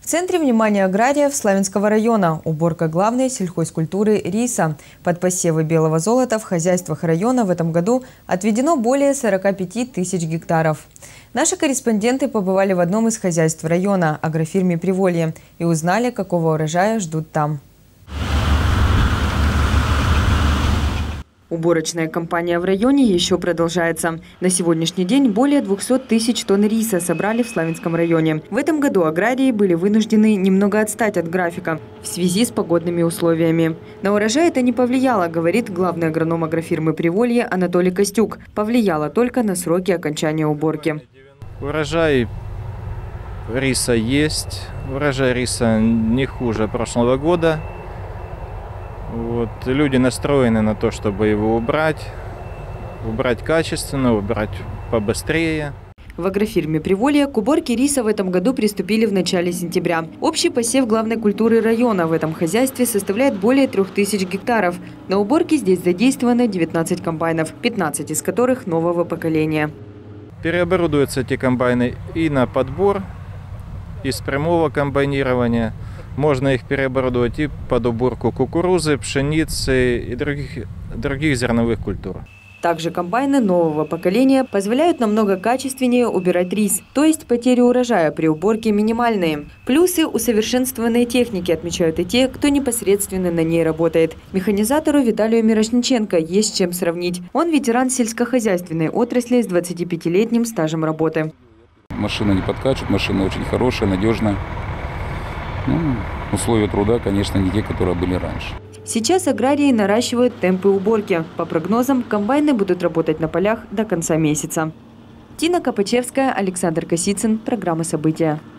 В центре внимания аграриев Славянского района уборка главной сельхозкультуры риса. Под посевы белого золота в хозяйствах района в этом году отведено более 45 тысяч гектаров. Наши корреспонденты побывали в одном из хозяйств района, агрофирме «Приволье», и узнали, какого урожая ждут там. Уборочная кампания в районе еще продолжается. На сегодняшний день более 200 тысяч тонн риса собрали в Славянском районе. В этом году аграрии были вынуждены немного отстать от графика в связи с погодными условиями. На урожай это не повлияло, говорит главный агроном агрофирмы «Приволье» Анатолий Костюк. Повлияло только на сроки окончания уборки. Урожай риса есть. Урожай риса не хуже прошлого года. Люди настроены на то, чтобы его убрать качественно, убрать побыстрее. В агрофирме «Приволье» к уборке риса в этом году приступили в начале сентября. Общий посев главной культуры района в этом хозяйстве составляет более 3000 гектаров. На уборке здесь задействовано 19 комбайнов, 15 из которых нового поколения. Переоборудуются эти комбайны и на подбор, из прямого комбайнирования. Можно их переоборудовать и под уборку кукурузы, пшеницы и других зерновых культур. Также комбайны нового поколения позволяют намного качественнее убирать рис, то есть потери урожая при уборке минимальные. Плюсы усовершенствованной техники отмечают и те, кто непосредственно на ней работает. Механизатору Виталию Мирошниченко есть с чем сравнить. Он ветеран сельскохозяйственной отрасли с 25-летним стажем работы. Машина не подкачет, машина очень хорошая, надежная. Условия труда, конечно, не те, которые были раньше. Сейчас аграрии наращивают темпы уборки. По прогнозам, комбайны будут работать на полях до конца месяца. Тина Копачевская, Александр Косицын. Программа «События».